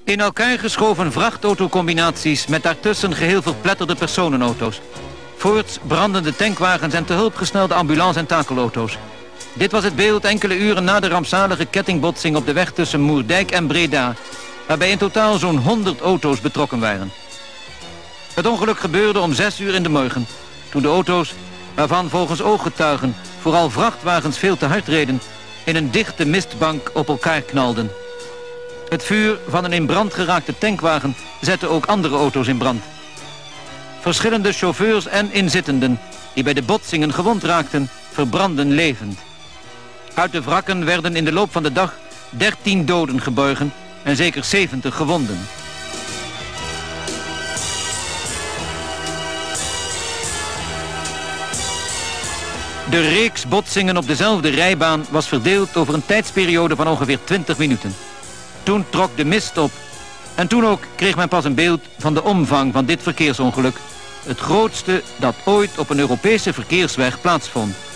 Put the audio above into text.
In elkaar geschoven vrachtautocombinaties met daartussen geheel verpletterde personenauto's. Voorts brandende tankwagens en te hulp gesnelde ambulance- en takelauto's. Dit was het beeld enkele uren na de rampzalige kettingbotsing op de weg tussen Moerdijk en Breda, waarbij in totaal zo'n 100 auto's betrokken waren. Het ongeluk gebeurde om 6 uur in de morgen, toen de auto's, waarvan volgens ooggetuigen vooral vrachtwagens veel te hard reden, in een dichte mistbank op elkaar knalden. Het vuur van een in brand geraakte tankwagen zette ook andere auto's in brand. Verschillende chauffeurs en inzittenden die bij de botsingen gewond raakten, verbrandden levend. Uit de wrakken werden in de loop van de dag 13 doden geborgen en zeker 70 gewonden. De reeks botsingen op dezelfde rijbaan was verdeeld over een tijdsperiode van ongeveer 20 minuten. Toen trok de mist op en toen ook kreeg men pas een beeld van de omvang van dit verkeersongeluk. Het grootste dat ooit op een Europese verkeersweg plaatsvond.